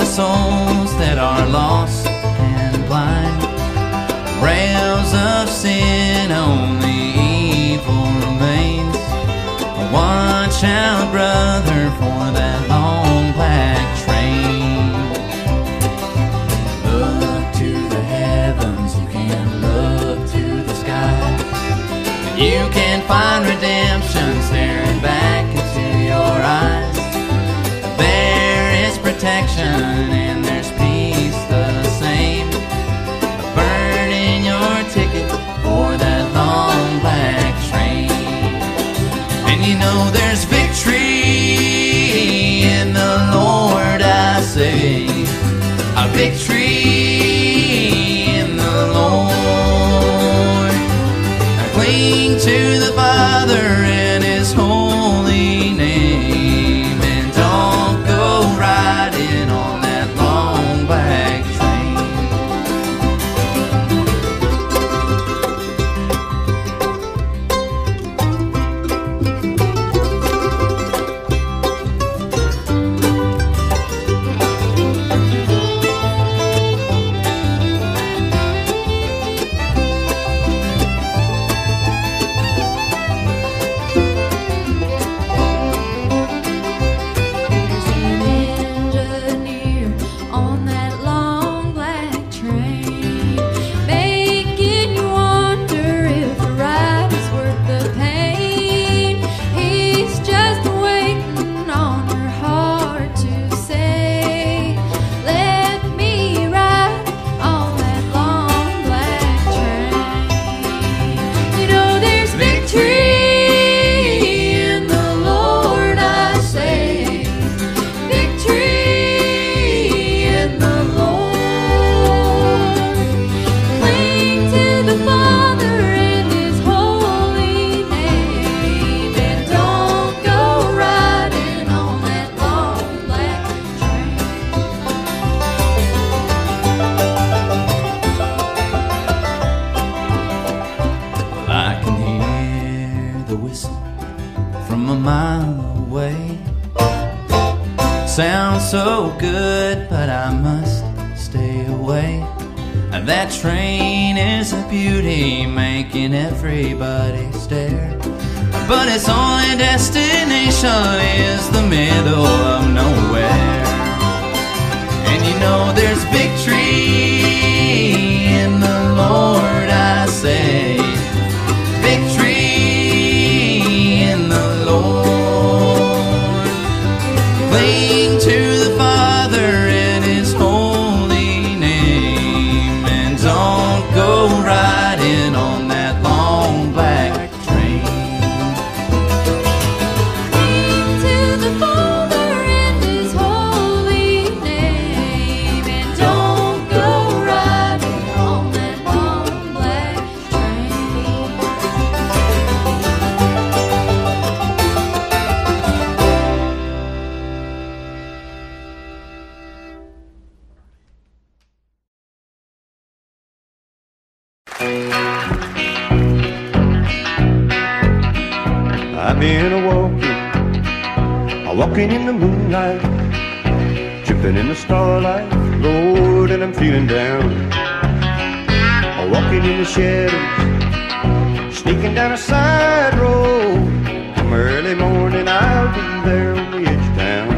souls that are lost and blind. Rails of sin, only evil remains. Watch out, brother, for that long black train. Look to the heavens, you can look to the sky. You can find redemption staring back into your eyes. There is protection and there's peace the same. Burn in your ticket for that long black train. And you know there's victory in the Lord, I say. A victory in the Lord. I cling to the Father and His holy name, and don't go riding on that long black train. Sounds so good, but I must stay away. That train is a beauty, making everybody stare. But its only destination is the middle of nowhere. And you know there's victory in the Lord, I say. Victory in the Lord. Cling to the Father and His holy name, and don't go riding on that long black train. Cling to the Father and His holy name, and don't go riding on that long black train. I've been a-walking in the moonlight, tripping in the starlight, Lord, and I'm feeling down. Walking in the shadows, sneaking down a side road. Come early morning, I'll be there on the edge of town.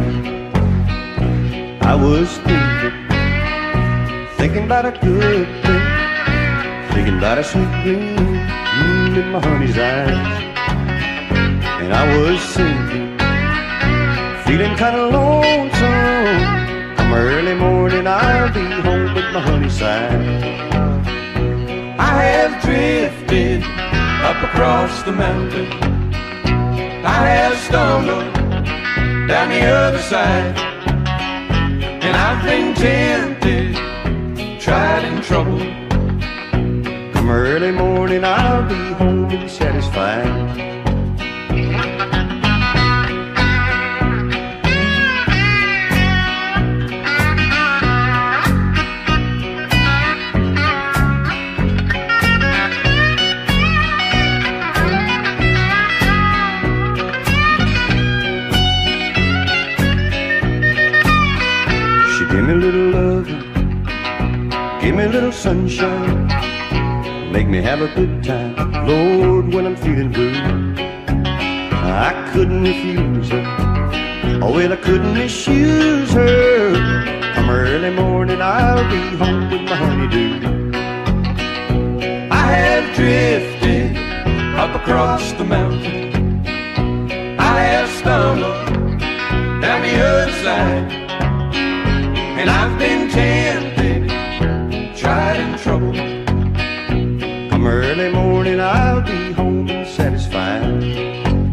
I was thinking about a good thing, thinking about a sweet gleam in my honey's eyes. And I was sinking, feeling kind of lonesome. Come early morning, I'll be home at my honey's side. I have drifted up across the mountain. I have stumbled down the other side. And I've been tempted, tried and troubled. Come early morning, I'll be home and satisfied. Give me a little little sunshine, make me have a good time, Lord, when I'm feeling blue. I couldn't refuse her, oh well, I couldn't misuse her. Come early morning, I'll be home with my honeydew. I have drifted up across the mountain, I have stumbled down the other side, and I've been tempted, tried and troubled. Come early morning, I'll be home and satisfied.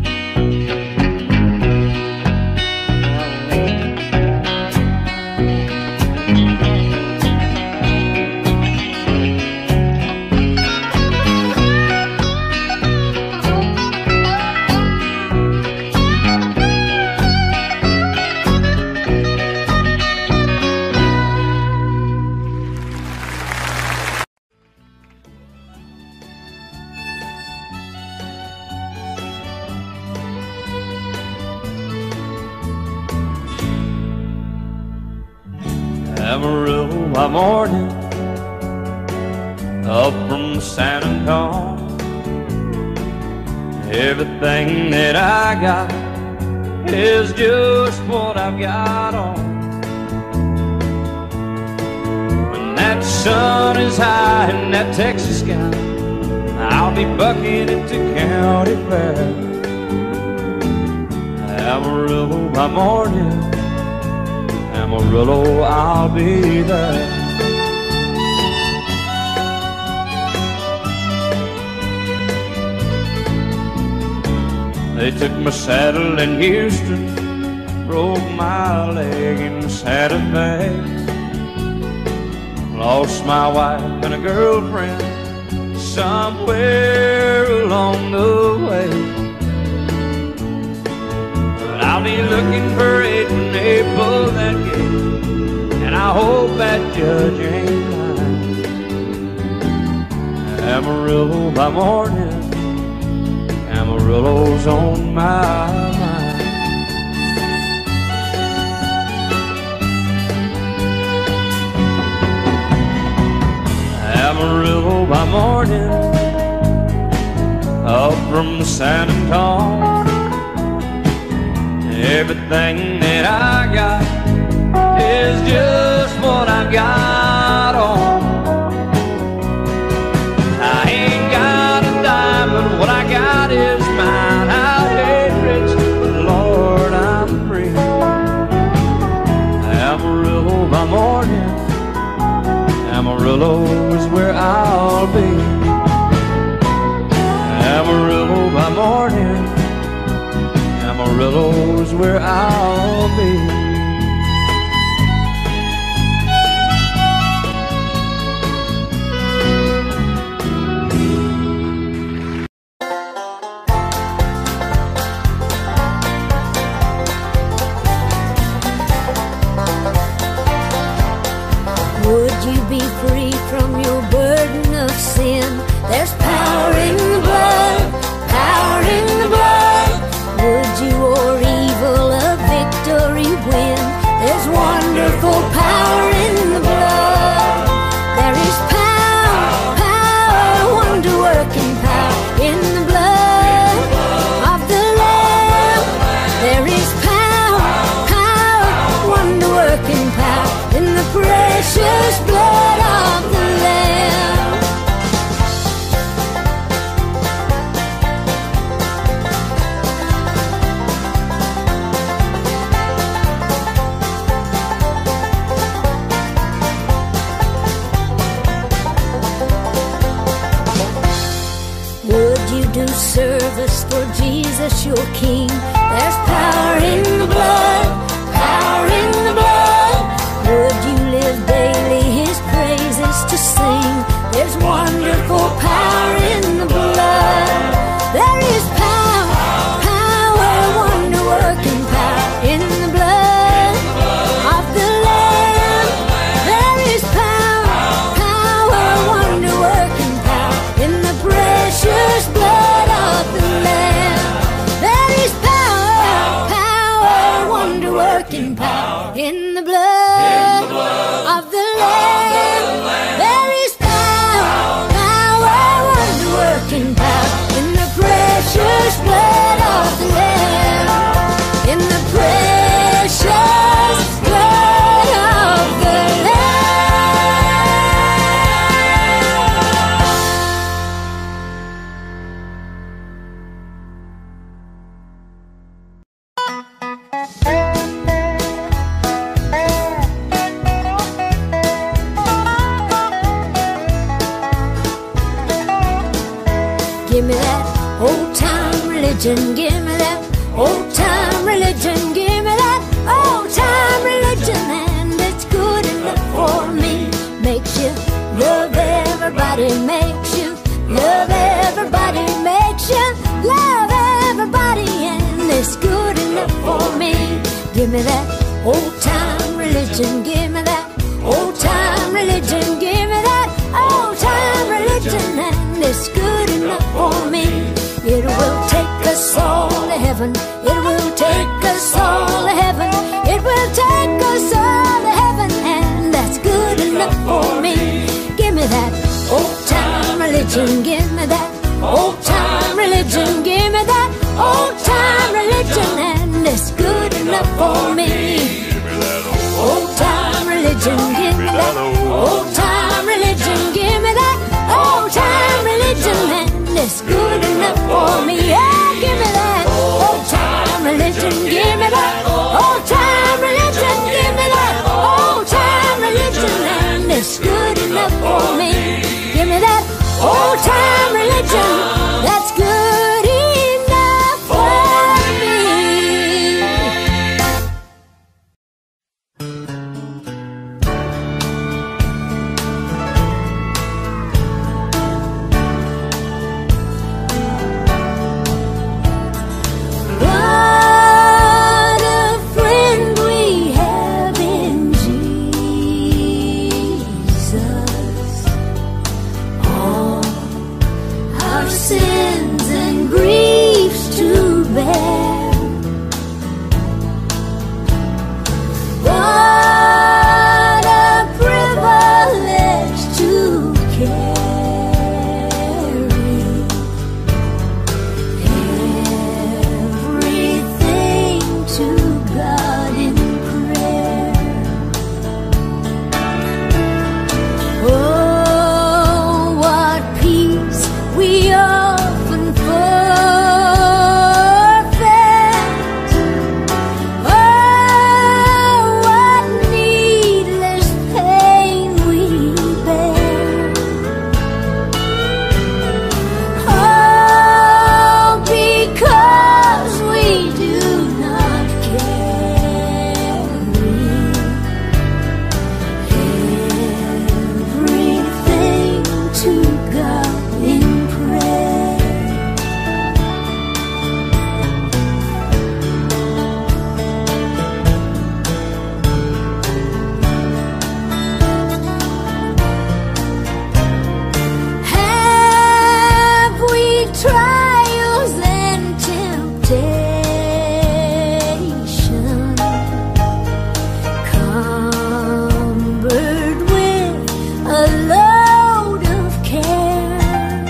Amarillo by morning, up from San Antonio. Everything that I got is just what I've got on. When that sun is high in that Texas sky, I'll be bucking into county fair. Amarillo by morning, Amarillo, I'll be there. They took my saddle in Houston, broke my leg in Santa Fe, lost my wife and a girlfriend somewhere along the way. But I'll be looking for it when they pull that gate, and I hope that judge ain't lying. Amarillo by morning, Amarillo's on my mind. Amarillo by morning, up from San Antonio. Everything that I got is just what I've got on. I ain't got a dime, but what I got is mine. I ain't rich, but Lord, I'm free. Amarillo by morning, Amarillo is where I'll be. Amarillo by morning, Amarillo's where I'll be. Would you be free from your burden of sin? There's power in the blood, power in the blood. Would you or evil a victory win? There's wonderful power in the blood. There is power, power, wonder-working power in the blood of the Lamb. There is power, power, wonder-working power in the precious blood of the Lamb. Would you do service for Jesus your King? There's power in the blood, power in the blood. Would you live daily His praises to sing? There's wonderful power in the blood. There is power, power, wonder-working power in the blood of the Lamb. There is power, power, wonder-working power in the precious blood of the Lamb. There is power, power, wonder-working power in the blood of the Lamb. There Give me that old-time religion. Give me that old-time religion. Give me that old-time religion. And it's good enough for me. Makes you love everybody. Makes you love everybody. Makes you love everybody. And it's good enough for me. Give me that old-time religion. Give me that old-time religion. Give me that old-time religion. And it's good enough for me. It will take us all to heaven. It will take us all to heaven. It will take us all to heaven. And that's good enough for me. Give me that old-time religion. Give me that old-time religion. Give me that old-time religion. And it's good enough for me. Old-time religion. Give me that old-time religion. Give me that old-time religion. And it's good enough for me. Yeah, give me that old-time religion. Give me that old-time religion. Give me that old-time religion. And it's good enough for me. Give me that old-time religion. That's good enough for me. What a friend we have in Jesus. All our sins and griefs to bear. What a privilege to carry everything to God in prayer. Oh, what peace we often forfeit. Oh, what needless pain we bear. Oh, because we do not carry everything to God in prayer. Have we trials and temptation, cumbered with a load of care?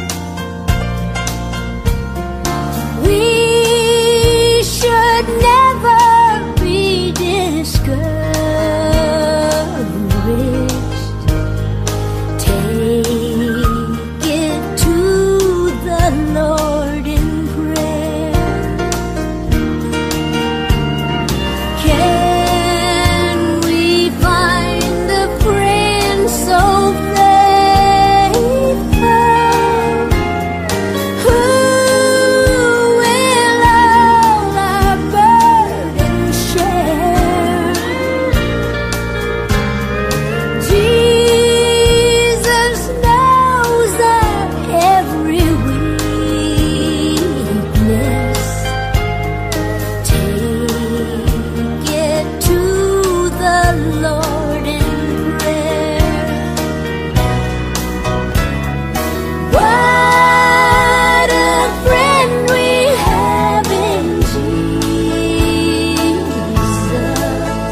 We should never be discouraged. Take it to the Lord in prayer. Can we find a friend so faithful, who will all our burdens share? Jesus knows our every weakness. Take it to the Lord in prayer. What a friend we have in Jesus.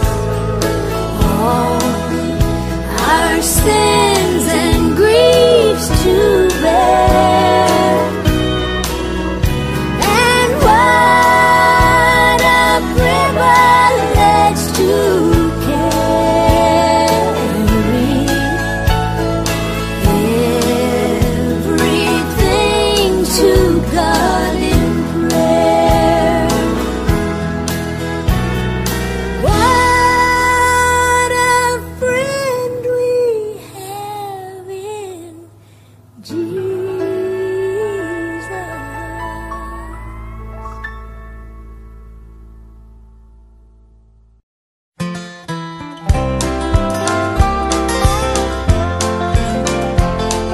All our sins and griefs to bear. And what a privilege to carry everything to God in prayer. What a friend we have in Jesus.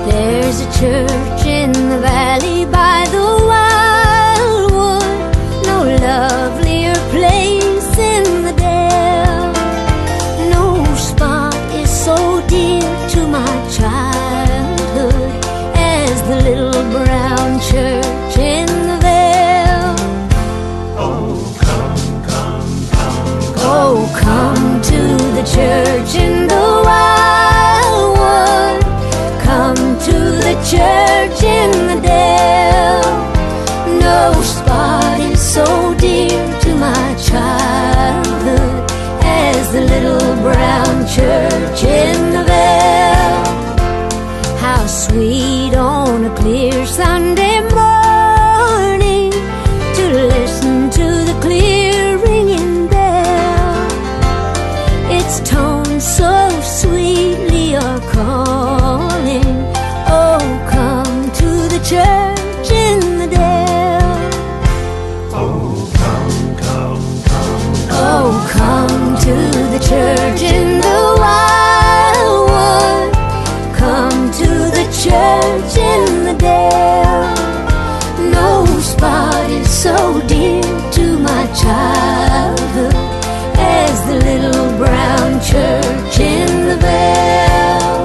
There's a church in the valley by the wildwood, no lovelier place in the dale. No spot is so dear to my childhood as the little brown church in the vale. Oh, come, come, come. Oh, come to the church in the wildwood, come to the church in the dale. No spot is so dear to my childhood as the little brown church in the vale. How sweet on a clear Sunday morning to listen to the clear ringing bell. Its tones so sweetly are calling, oh, come to the church in the dale. Oh, come, come, come. Oh, come to the church in the wildwood, come to the church in the dale. No spot is so dear to my childhood as the little brown church in the vale.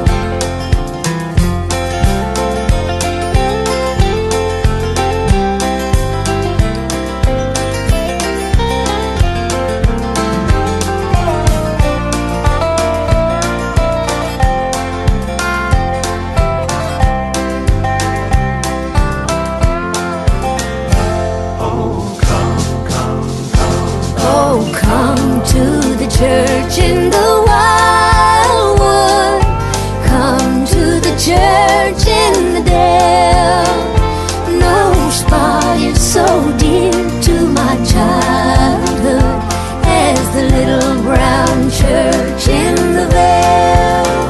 Church in the wildwood, come to the church in the dale. No spot is so dear to my childhood as the little brown church in the vale.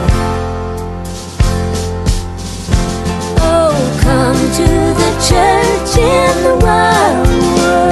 Oh, come to the church in the wildwood.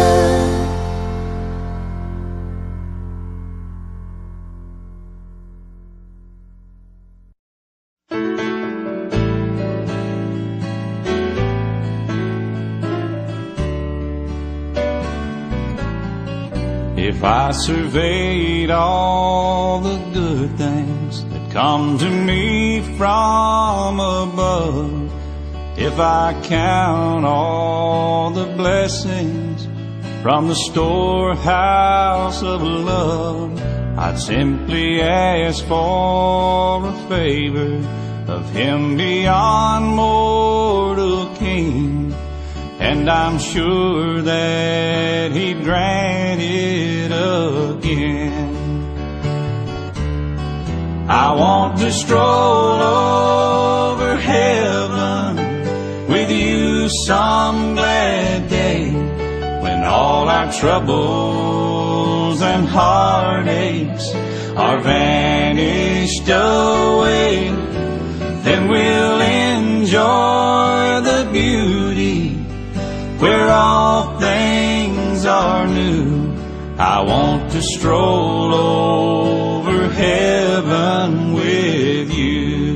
If I surveyed all the good things that come to me from above, if I count all the blessings from the storehouse of love, I'd simply ask for a favor of Him beyond mortal king, and I'm sure that He'd grant it again. I want to stroll over heaven with you some glad day, when all our troubles and heartaches are vanished away. Then we'll enjoy the beauty where all things are new. I want to stroll over heaven with you.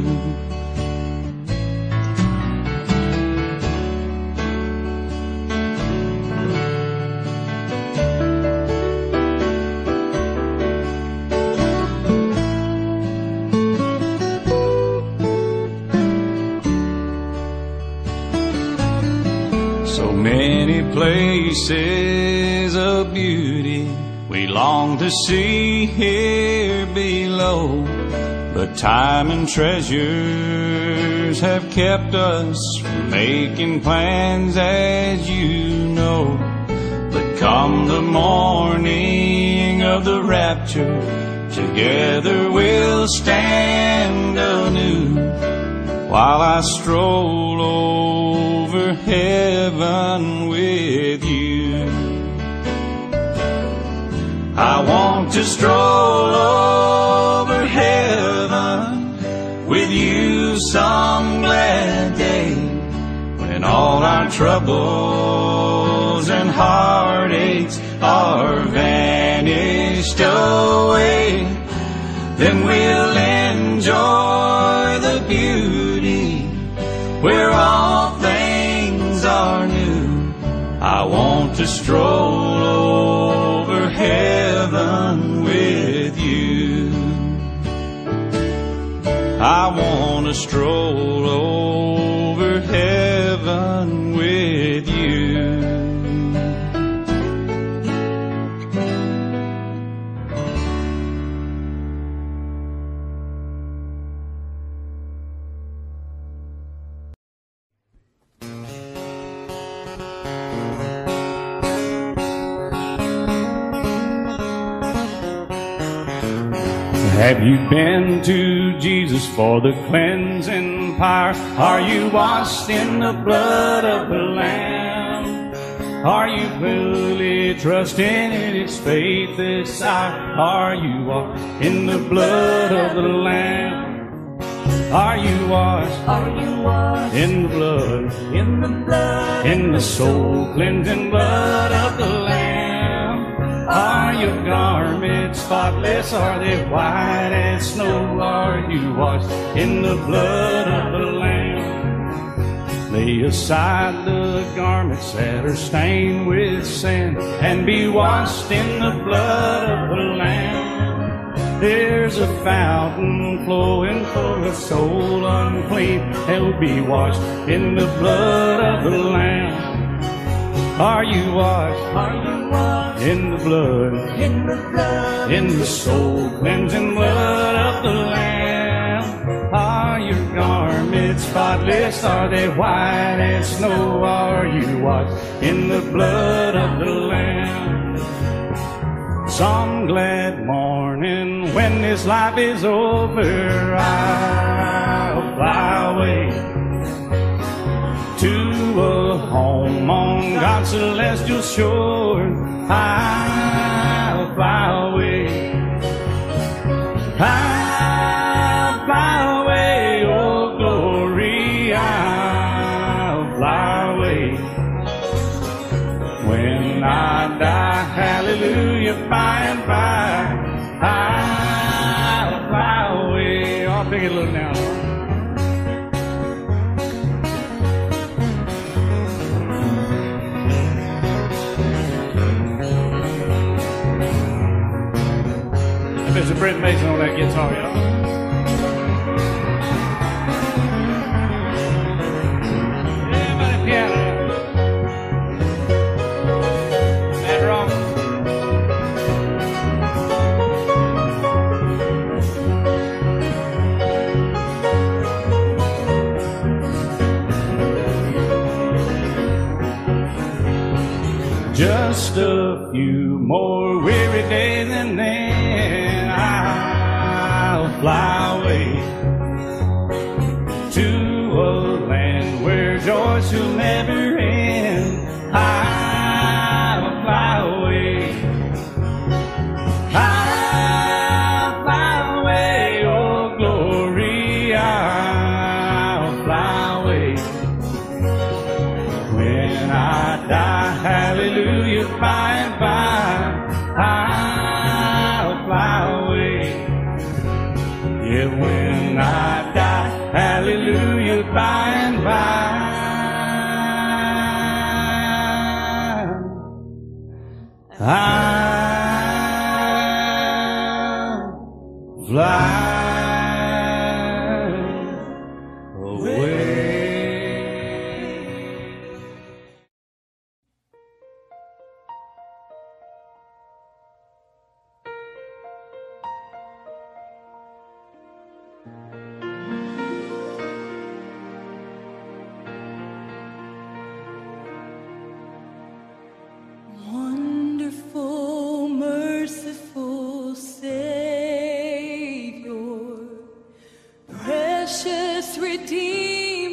So many places of beauty we long to see here below, but time and treasures have kept us from making plans, as you know. But come the morning of the rapture, together we'll stand anew, while I stroll over heaven with you. I want to stroll over heaven with you some glad day, when all our troubles and heartaches are vanished away. Then we'll enjoy the beauty where all things are new. I want to stroll over heaven with you. I want to stroll over heaven with you. Have you been to Jesus for the cleansing power? Are you washed in the blood of the Lamb? Are you fully trusting in His faith this hour? Are you washed in the blood of the Lamb? Are you washed? Are you washed in the blood? In the blood, in the soul cleansing blood of the Lamb? Are your garments spotless? Are they white as snow? Are you washed in the blood of the Lamb? Lay aside the garments that are stained with sin and be washed in the blood of the Lamb. There's a fountain flowing for a soul unclean. They'll be washed in the blood of the Lamb. Are you washed? Are you washed in the blood? In the blood, in the soul cleansing blood of the Lamb. Are your garments spotless? Are they white as snow? Are you washed in the blood of the Lamb? Some glad morning when this life is over, I'll fly away to a home on God's celestial shore. I'll fly away. I'll fly away, oh glory. I'll fly away. When I die, hallelujah, by and by, I'll fly away. Oh, I'll pick it a little down. Mr. Brent Mason on that guitar, y'all. Everybody piano. Matt Rock. Just a few more weary days and then I'll fly away to a land where joy shall never end. I'll fly away. I'll fly away, oh glory. I'll fly away. When I die, hallelujah, by and by, I'll fly away. Yeah, when I die, hallelujah, by and by, I'll fly away. Wonderful, merciful Savior, precious Redeemer.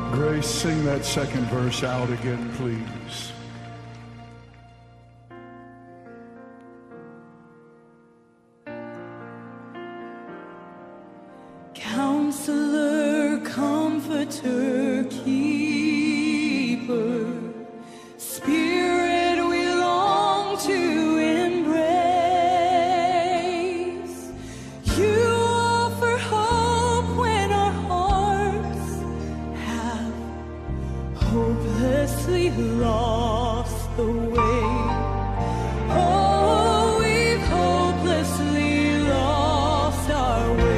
Grace, sing that second verse out again, please. Counselor, comforter, keeper, Spirit we long to embrace. You offer hope when our hearts have hopelessly lost the way. Oh, we've hopelessly lost our way.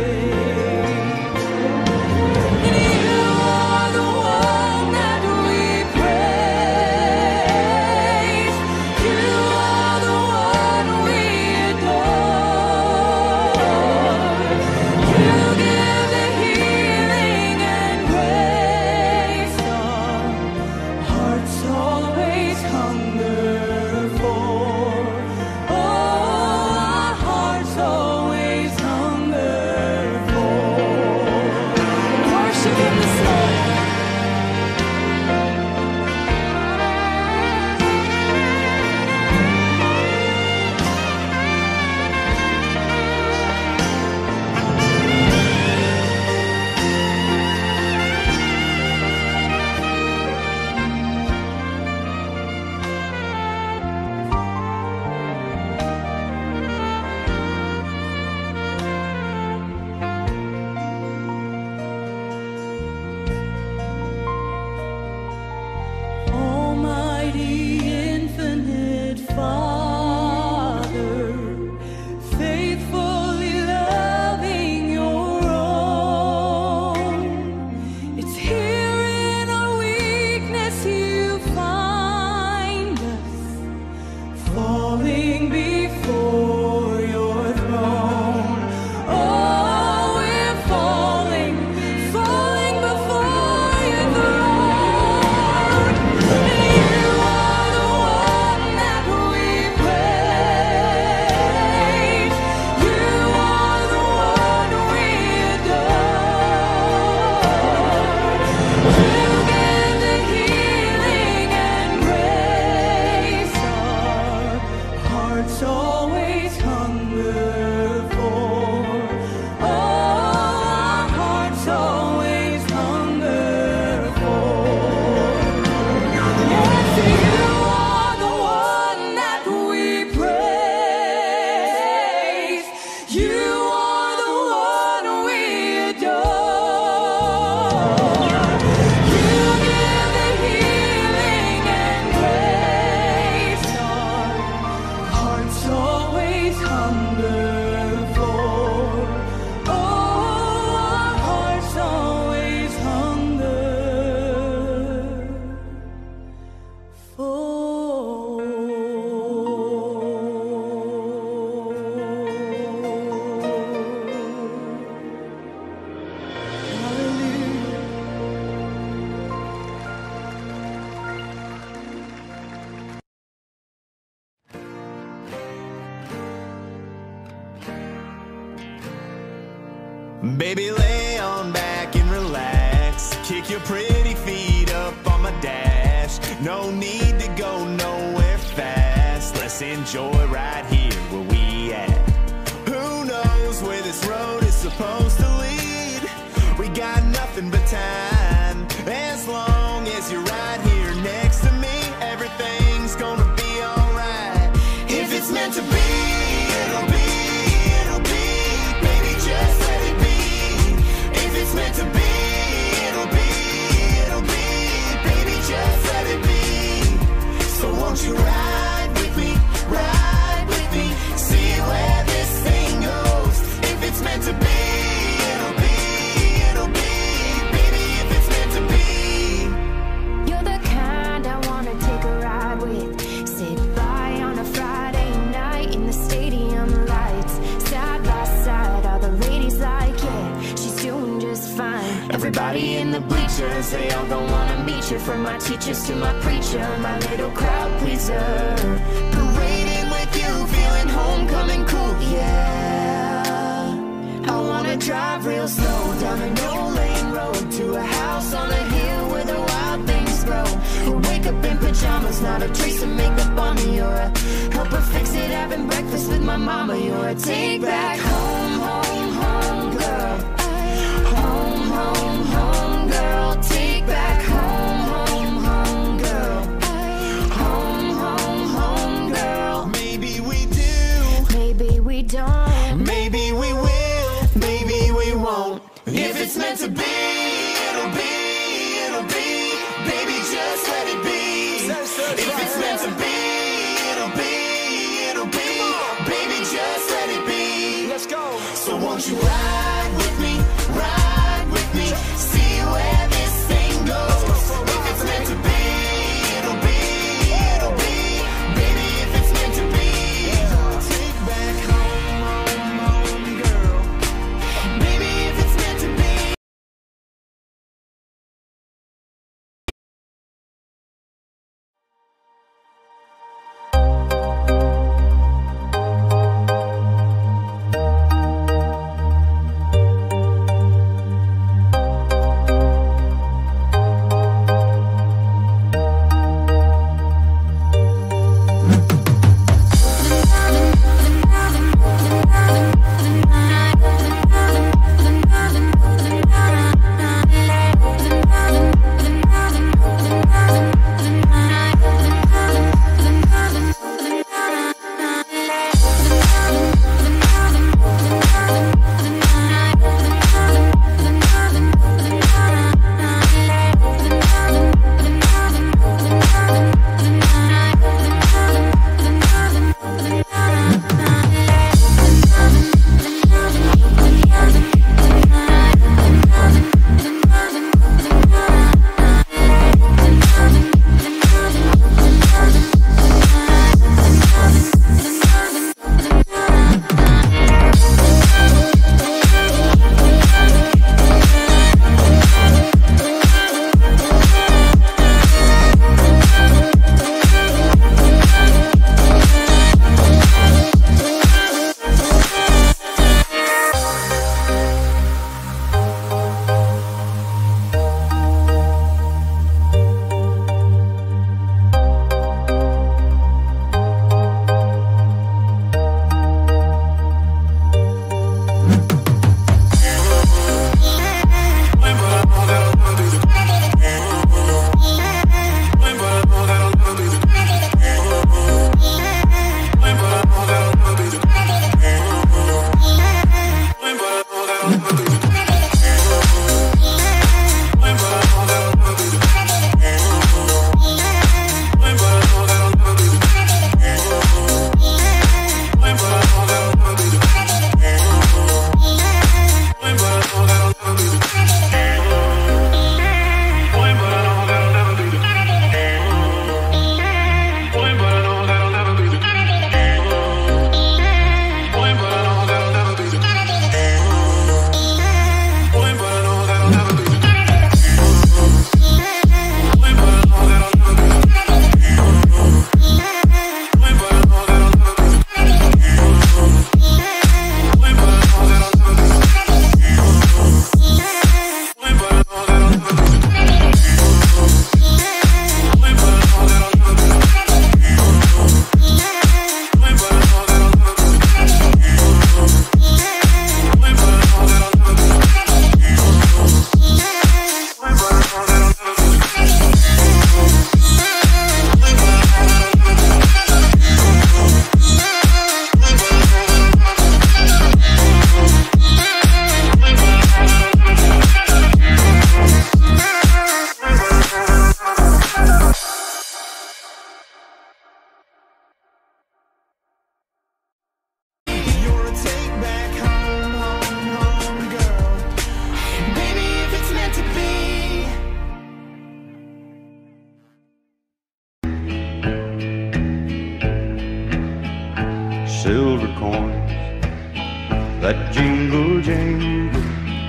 Baby, lay on back and relax. Kick your pretty feet up on my dash. No need to go nowhere fast. Let's enjoy right here where we at. Who knows where this road is supposed to lead? We got nothing but time. As long as you're right here next to me, everything's gonna be alright. If it's meant to be, it'll be. Baby, just let it be. If it's meant to be, it'll be. Baby, just let it be. So won't you ride with me, see where this thing goes. If it's meant to be, it'll be. Baby, if it's meant to be. You're the kind I wanna take a ride with. Sit by on a Friday night in the stadium lights. Side by side, all the ladies like, yeah, she's doing just fine. Everybody in the bleachers, they all don't wanna meet you. From my teachers to my preacher, my little crowd pleaser. Parading with you, feeling homecoming cool, yeah. I wanna drive real slow down a no-lane road to a house on a hill with pajamas, not a trace of makeup on me. You're a helper fix it, having breakfast with my mama. You're a take back home, home, home girl. Home, home, home girl. Take back home, home, home girl. Home, home, home girl. Maybe we do, maybe we don't, maybe we will, maybe we won't. If it's meant to be, it'll be, it'll be. Baby, just let it be. If it's meant to be, it'll be, it'll be. Baby, just let it be. Let's go. So won't you ride with me, see where this thing goes. If it's meant to be, it'll be, it'll be. Baby, if it's meant to be, take back home, home, home, girl. Baby, if it's meant to be. silver coins that jingle jangle,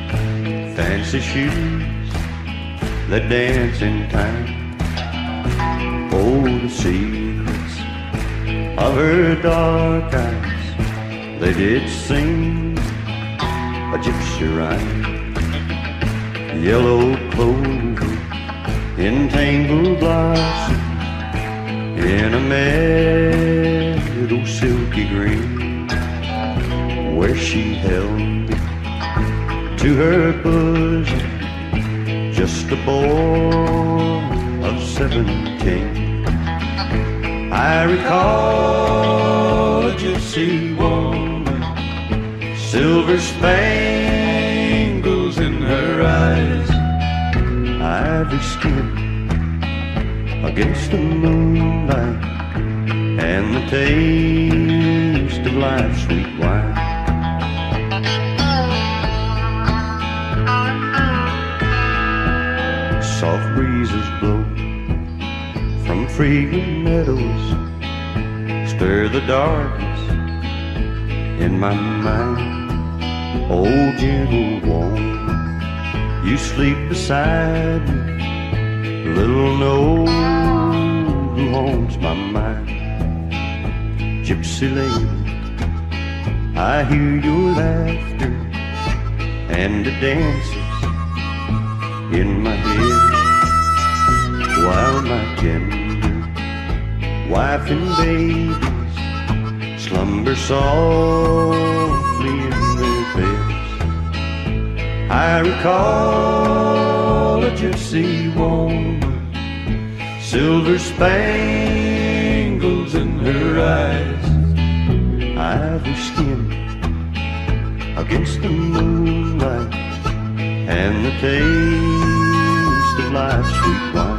fancy shoes that dance in time. Oh, the secrets of her dark eyes, they did sing a gypsy rhyme. Yellow clover in tangled blossom, in a meadow silky green, where she held me to her bosom, just a boy of 17. I recall a gypsy woman, silver spangles in her eyes, ivory skin against the moonlight, and the taste of life's sweet wine. Soft breezes blow from fragrant meadows, stir the darkness in my mind. Oh, gentle woman, you sleep beside me, little know who haunts my mind. Gypsy lady, I hear your laughter and the dances in my head, while my tender wife and babies slumber softly in their beds. I recall a gypsy woman, silver spangles in her eyes, ivory skin against the moonlight, and the taste of life's sweet wine.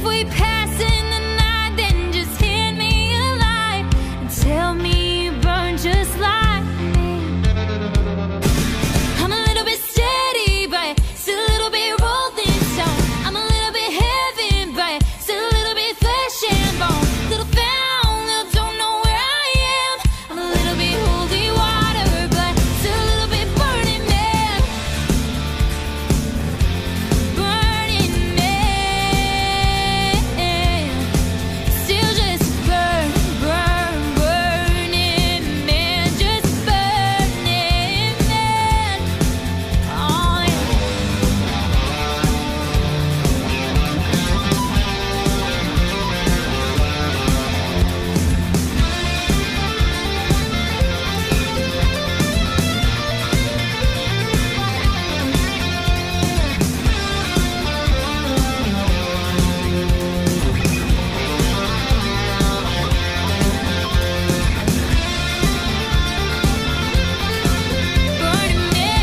we pass in the night, then just hand me a light and tell me you burn just like me. I'm a little bit steady, but still a little bit rolling stone. I'm a little bit heavy, but still a little bit flesh and bone. Little found, little don't know where I am. I'm a little bit holy water, but still a little bit burning man. Burning man. Still just burn, burn, burning man. Just burning man. Oh, yeah. Burning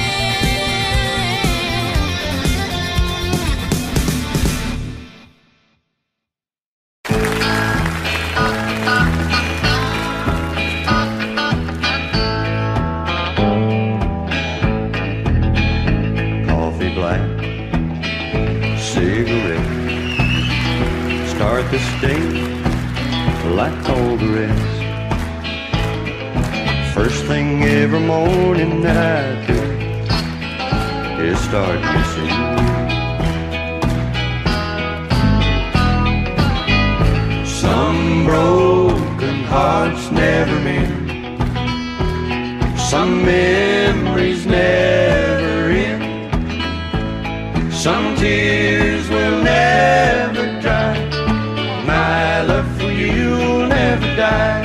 Coffee black, cigarette. Start this day like all the rest. First thing every morning that I do is start missing you. Some broken hearts never mend. Some memories never end. Some tears will never dry. My love for you will never die.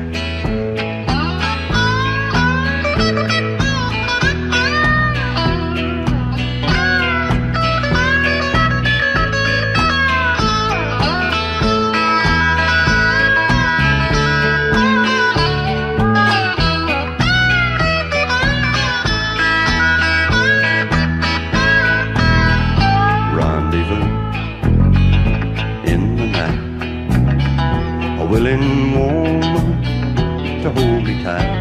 Rendezvous in the night. A willing woman to hold me tight.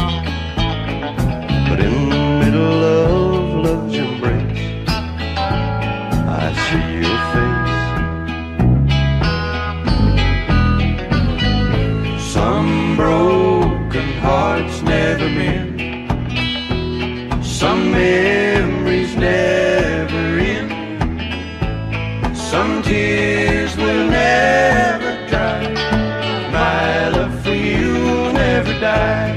But in the middle of love's embrace, I see your face. Some broken hearts never mend. Some memories never end. Some tears will never dry. My love for you will never die.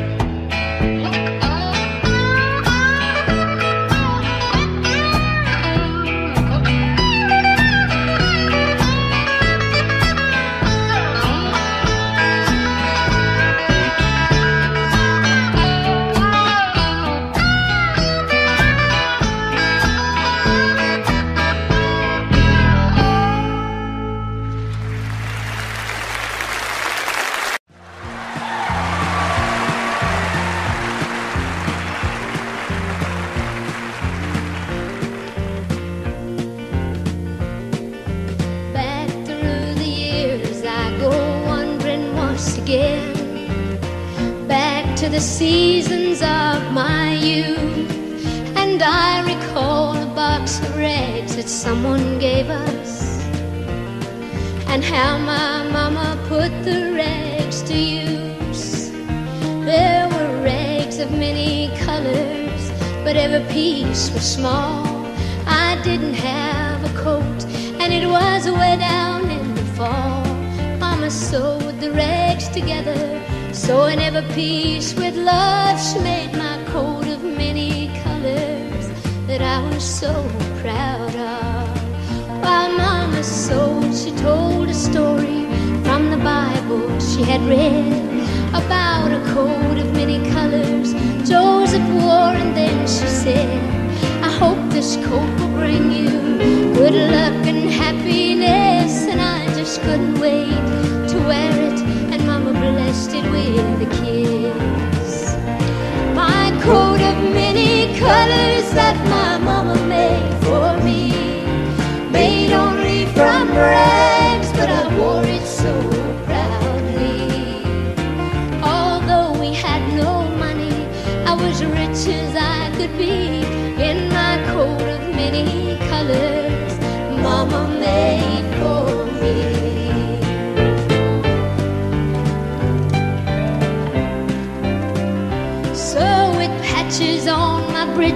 Back through the years I go wandering once again, back to the seasons of my youth. And I recall a box of rags that someone gave us, and how my mama put the rags to use. There were rags of many colors, but every piece was small. I didn't have a coat, and it was way down in the fall. Mama sewed the rags together, sewing every piece with love. She made my coat of many colors that I was so proud of. While Mama sewed, she told a story from the Bible she had read about a coat of many colors Joseph wore, and then she said, I hope this coat will bring you good luck and happiness. And I just couldn't wait to wear it, and Mama blessed it with a kiss. My coat of many colors that my mama made for me, made only from rags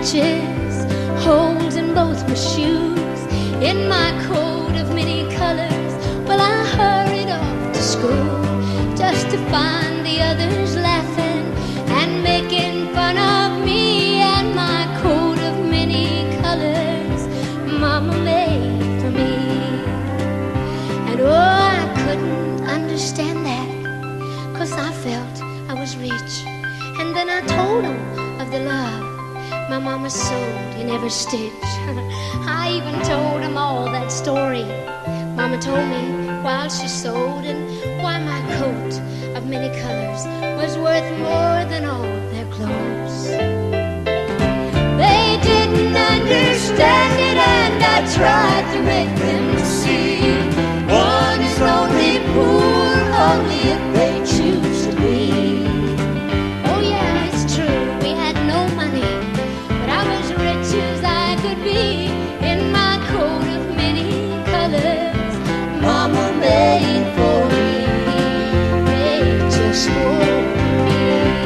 stitches, holes in both my shoes, in my coat of many colors. Well, I hurried off to school just to find the others laughing and making fun of me and my coat of many colors Mama made for me. And oh, I couldn't understand that, 'cause I felt I was rich. And then I told them of the love my mama sewed in every stitch. I even told them all that story Mama told me while she sewed, and why my coat of many colors was worth more than all their clothes. They didn't understand it, and I tried to make them see one is only poor only if they choose to be. Oh yeah, it's true, we had no money, but I was rich as I could be in my coat of many colors Mama made for me, made just for me.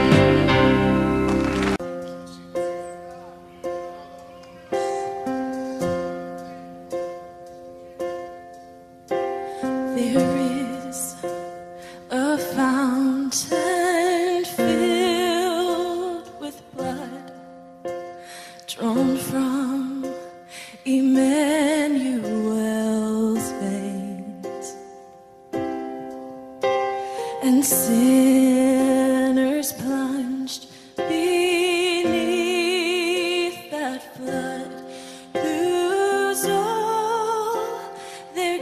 There is a fountain filled with blood drawn from Emmanuel's veins, and sinners plunged beneath that flood lose all their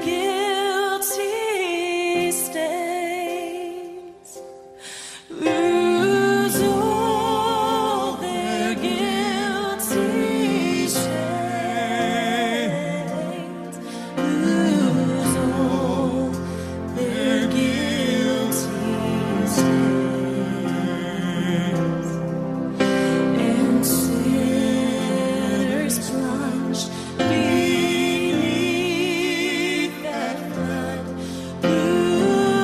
guilty stains, lose all their guilty stains, lose all their guilty stains. And sinners plunged beneath that flood lose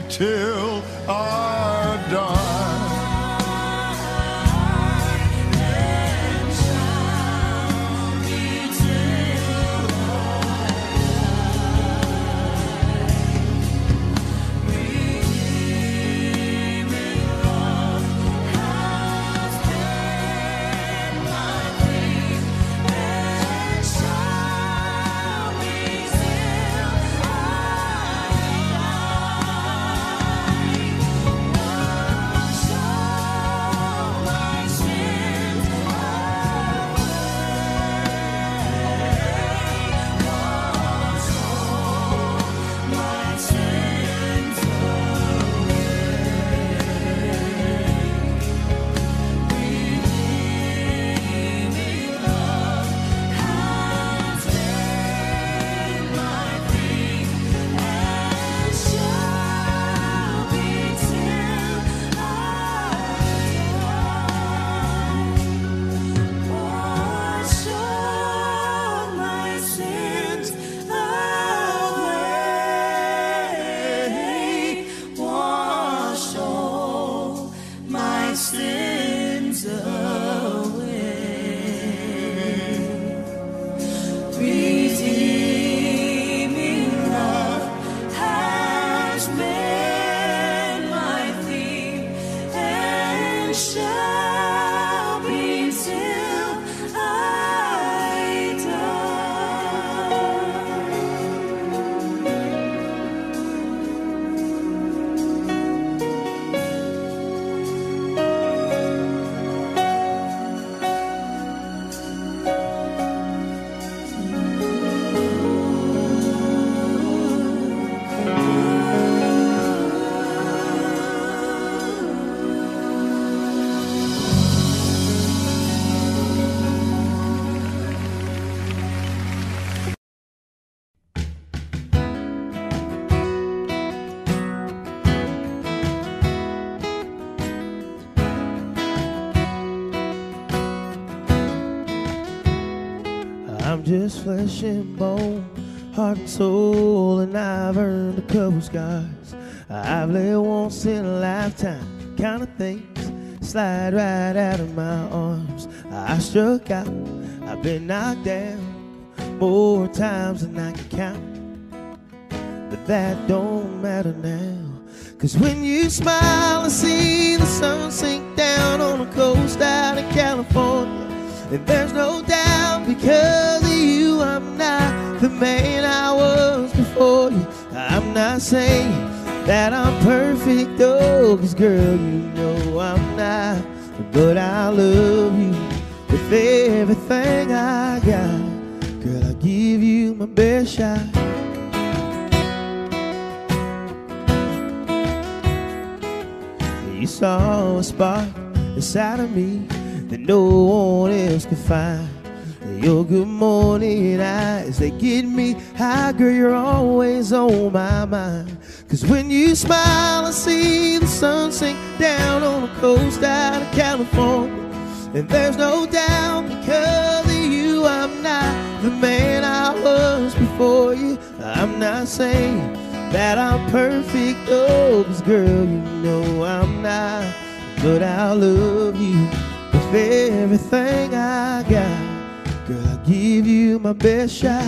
till I die. I'm just flesh and bone, heart and soul, and I've earned a couple scars. I've lived once in a lifetime, kind of things slide right out of my arms. I struck out, I've been knocked down more times than I can count, but that don't matter now. 'Cause when you smile and see the sun sink down on the coast out of California, and there's no doubt because of you I'm not the man I was before you. I'm not saying that I'm perfect, oh, 'cause girl, you know I'm not, but I love you with everything I got. Girl, I give you my best shot. You saw a spark inside of me that no one else could find. Your good morning eyes, they get me high, girl, you're always on my mind. 'Cause when you smile, I see the sun sink down on the coast out of California, and there's no doubt because of you I'm not the man I was before you. I'm not saying that I'm perfect, oh, 'cause girl, you know I'm not, but I love you with everything I got. Girl, I give you my best shot.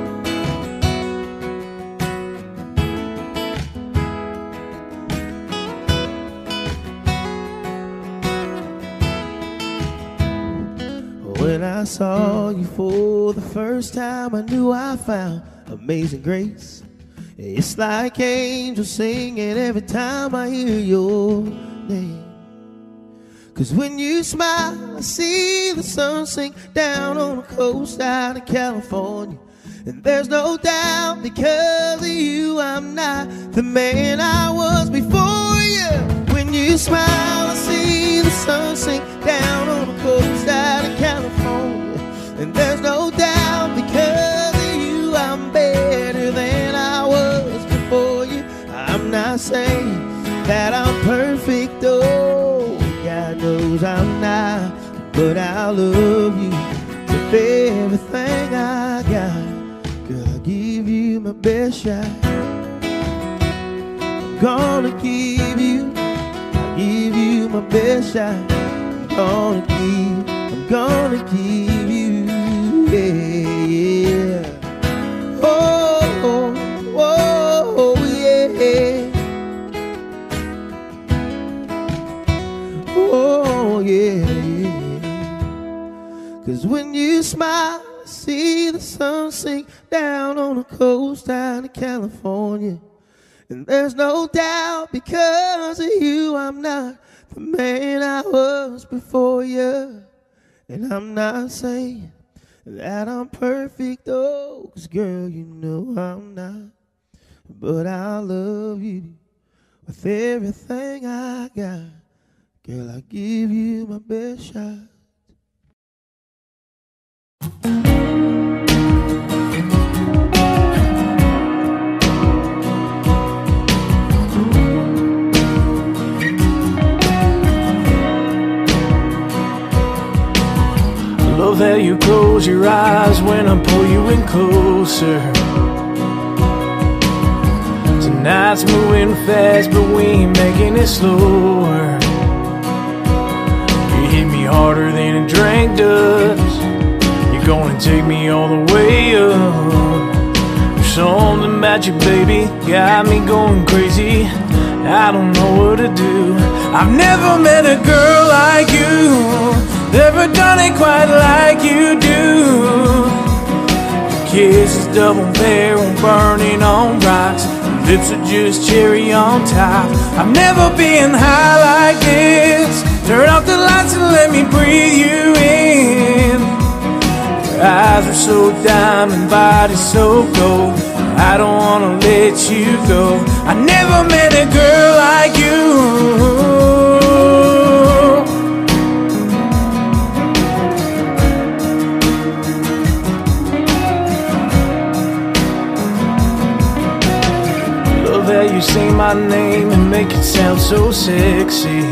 When I saw you for the first time, I knew I found amazing grace. It's like angels singing every time I hear your name. 'Cause when you smile, I see the sun sink down on the coast out of California, and there's no doubt because of you I'm not the man I was before you. When you smile, I see the sun sink down on the coast out of California, and there's no doubt because of you I'm better than I was before you. I'm not saying that I'm perfect, oh, God knows I'm not, but I love you with everything I got. Girl, I'll give you my best shot. gonna give you my best shot. I'm gonna give you, yeah. Oh, oh, oh, yeah. Oh, yeah, yeah. 'Cause when you smile, I see the sun sink down on the coast down in California. And there's no doubt, because of you, I'm not the man I was before you. And I'm not saying that I'm perfect, though, 'cause girl, you know I'm not. But I love you with everything I got. Girl, I give you my best shot. Love how you close your eyes when I pull you in closer. Tonight's moving fast, but we ain't making it slower. You hit me harder than a drink does. You're gonna take me all the way up. There's something about you, baby, got me going crazy. I don't know what to do. I've never met a girl like you, never done it quite like you do. Your kiss is double barrel, burning on rocks. Your lips are just cherry on top. I've never been high like this. Turn off the lights and let me breathe you in. Your eyes are so diamond, body so gold. I don't wanna let you go. I never met a girl like you. Love how you say my name and make it sound so sexy.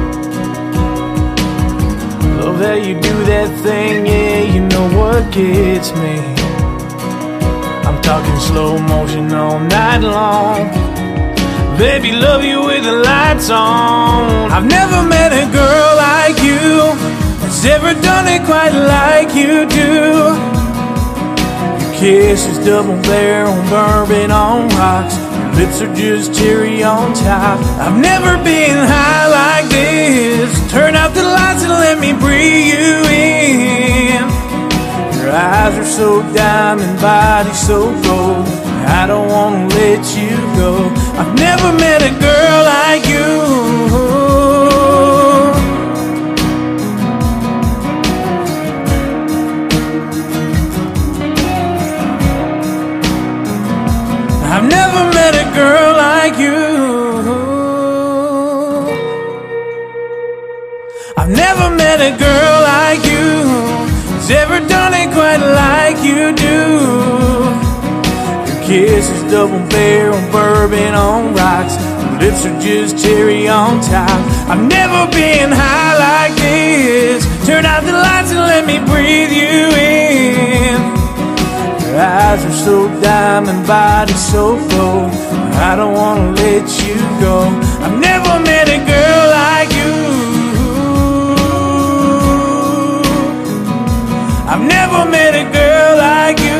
Love how you do that thing, yeah, you know what gets me. I'm talking slow motion all night long. Baby, love you with the lights on. I've never met a girl like you that's ever done it quite like you do. Your kiss is double barrel, bourbon on rocks. Your lips are just cherry on top. I've never been high like this. Turn out the lights and let me breathe you in. Your eyes are so diamond, body so gold. I don't wanna let you go. I've never met a girl like you. I've never met a girl like you. I've never met a girl like you who's ever done it quite like you do. Your kiss is double barrel, bourbon on rocks. Your lips are just cherry on top. I've never been high like this. Turn out the lights and let me breathe you in. Your eyes are so diamond, body so gold. I don't wanna let you go. I've never met a girl like you. I've never met a girl like you.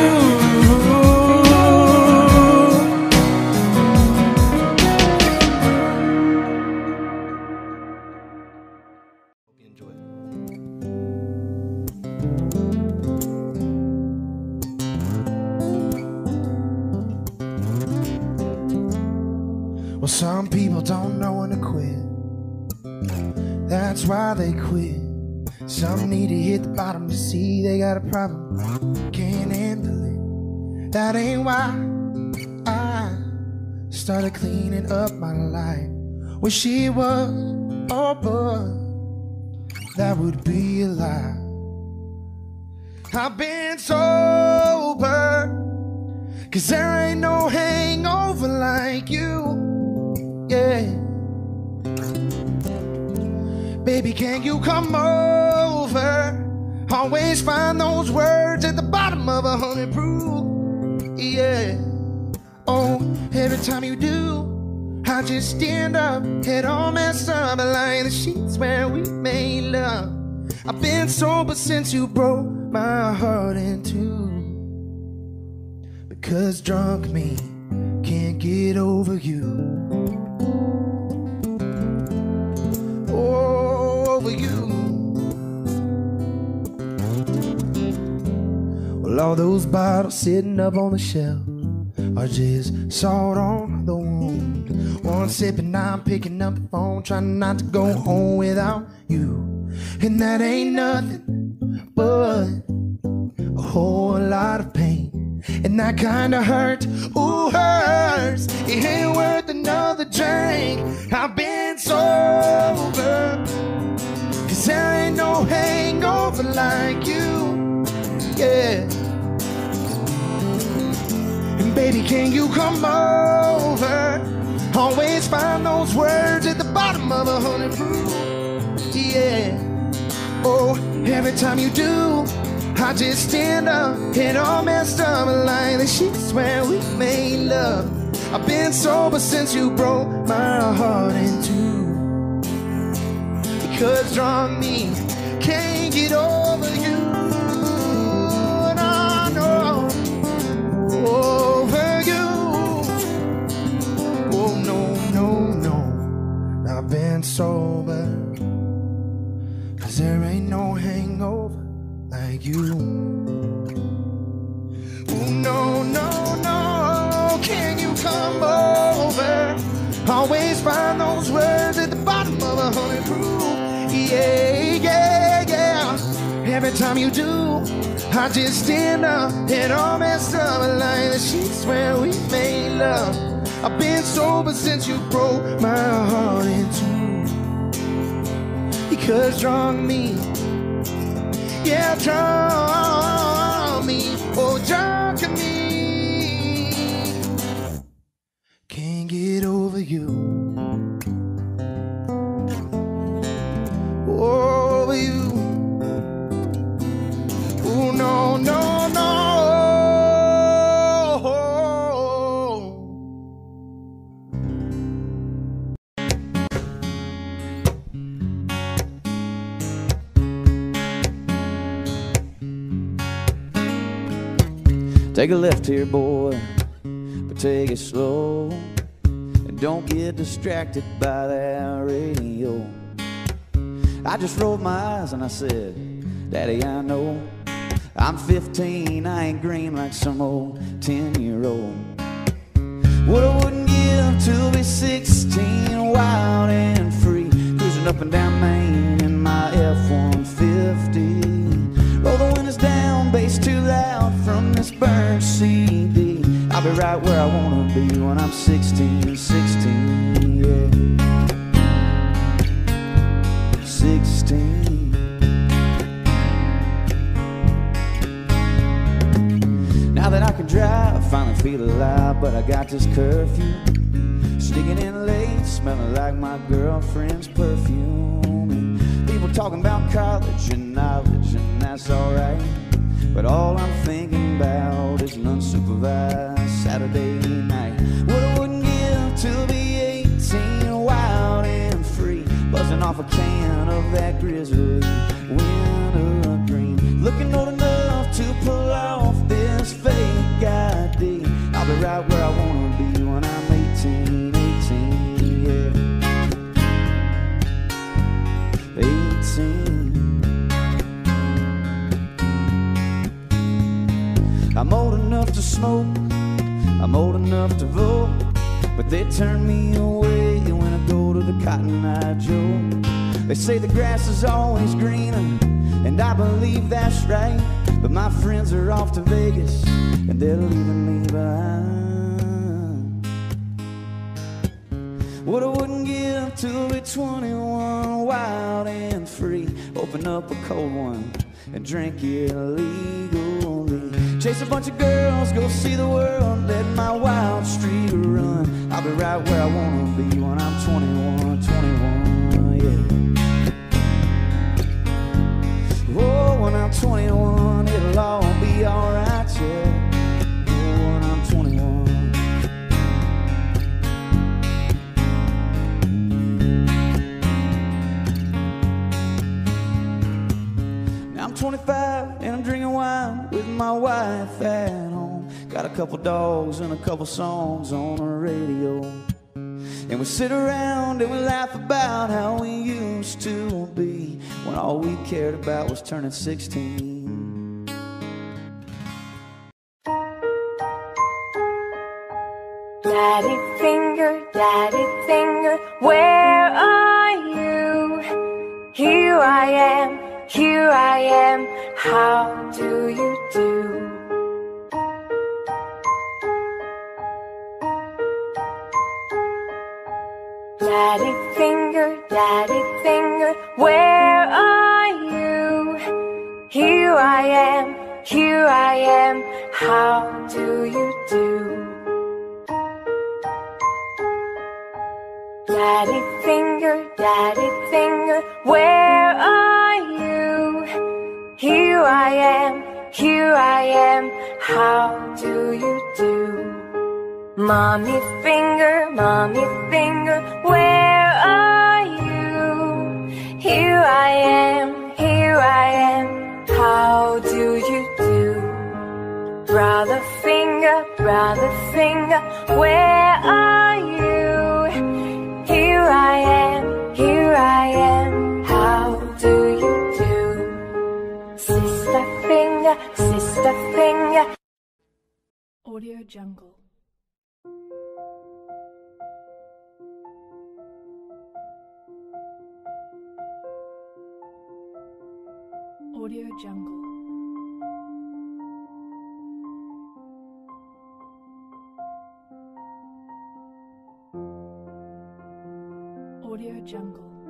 Hope you enjoy it. Well, some people don't know when to quit. That's why they quit. Some need to hit the bottom to see they got a problem, can't handle it. That ain't why I started cleaning up my life. Wish it was, oh, but that would be a lie. I've been sober, 'cause there ain't no hangover like you, yeah. Baby, can you come over? Always find those words at the bottom of 100 proof, yeah. Oh, every time you do, I just stand up, head all messed up, like the sheets where we made love. I've been sober since you broke my heart in two. Because drunk me can't get over you. Oh, over you. Well, all those bottles sitting up on the shelf are just salt on the wound. One sip and I'm picking up the phone, trying not to go home without you. And that ain't nothing but a whole lot of pain. And that kind of hurt, ooh, hurts. It ain't worth another drink. I've been sober, 'cause there ain't no hangover like you, yeah. And baby, can you come over? Always find those words at the bottom of 100 proof, yeah. Oh, every time you do, I just stand up, head all messed up, like the sheets where we made love. I've been sober since you broke my heart in two. Because drunk me can't get over you. And I know over you. Oh no, no, no, I've been sober, 'cause there ain't no hangover like you. Oh no, no, no, can you come over? Always find those words at the bottom of 100 proof, yeah, yeah, yeah. Every time you do, I just stand up, head all messed up, like the sheets where we made love. I've been sober since you broke my heart in two. Because drunk me, yeah, drunk me, oh, drunk me can't get over you. Over you. Oh, no, no, no. Take a left here, boy, but take it slow. And don't get distracted by that radio. I just rolled my eyes and I said, Daddy, I know I'm 15, I ain't green like some old 10-year-old. What I wouldn't give to be 16, wild and free, cruising up and down Main in my F-150. Roll the windows down, bass too loud from this burnt CD. I'll be right where I wanna be when I'm 16, 16, yeah. 16. Now that I can drive, I finally feel alive, but I got this curfew. Sneaking in late, smelling like my girlfriend's perfume. And people talking about college and knowledge, and that's alright. But all I'm thinking about is an unsupervised Saturday night. What I wouldn't give to be 18, wild and free, buzzing off a can of that grizzly wintergreen. Looking old enough to pull off this fake ID. I'll be right where I wanna be when I'm 18, 18, yeah. 18. I'm old enough to smoke, I'm old enough to vote, but they turn me away when I go to the Cotton Eye Joe. They say the grass is always greener, and I believe that's right. But my friends are off to Vegas, and they're leaving me behind. What I wouldn't give to be 21, wild and free. Open up a cold one and drink it legally. Chase a bunch of girls, go see the world, let my wild streak run. I'll be right where I wanna be when I'm 21, 21, yeah. Oh, when I'm 21, it'll all be alright, yeah. Oh, when I'm 21. my wife at home. Got a couple dogs and a couple songs on the radio. And we sit around and we laugh about how we used to be, when all we cared about was turning 16. Daddy finger, where are you? Here I am, how do you do? Daddy finger, where are you? Here I am, how do you do? Daddy finger, where are you? Here I am, how do you do? Mommy finger, where are you? Here I am, how do you do? Brother finger, where are you? Here I am, how do you do? Sister finger. Audio Jungle. Audio Jungle. Audio Jungle.